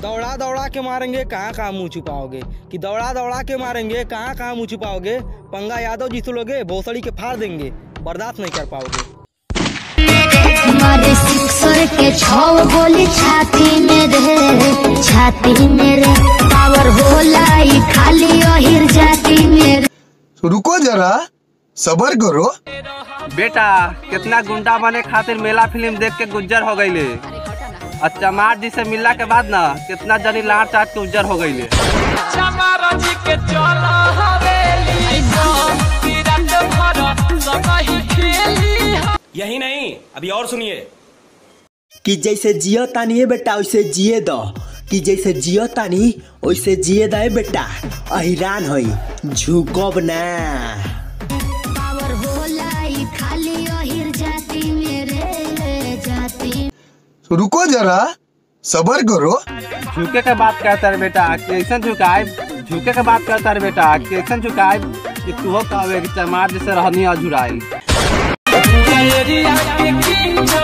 दौड़ा दौड़ा के मारेंगे कहाँ कहाँ मुँह छुपाओगे, कि दौड़ा दौड़ा के मारेंगे कहाँ कहाँ मुँह छुपाओगे। पंगा यादव जी से लोगे भोसड़ी के फाड़ देंगे, बर्दाश्त नहीं कर पाओगे। हमारे सिक्सर के 6 गोली छाती में रे पावर होला खाली अहिर जाती में। रुको जरा सबर करो बेटा, कितना गुंडा बने खातिर मेला फिल्म देख के गुज्जर हो गईले। और चमार जी से मिलला के बाद ना कितना जनी लाट चाट के उज्जर हो गईले। यही नहीं, अभी और सुनिए कि जैसे जियो तानी है बेटा वैसे जिए दो, कि जैसे जियो तानी वैसे जिए दे बेटा। अहिरान होई झुकब ना। पावर होला खाली अहिर जाती मेरे जाती। रुको जरा सबर करो। झुके के बात कहता है बेटा, कैसन झुकाए। झुके के बात करता है बेटा, कैसन झुकाए कि तू कहे कि चमार जैसे रहनी अधुराई।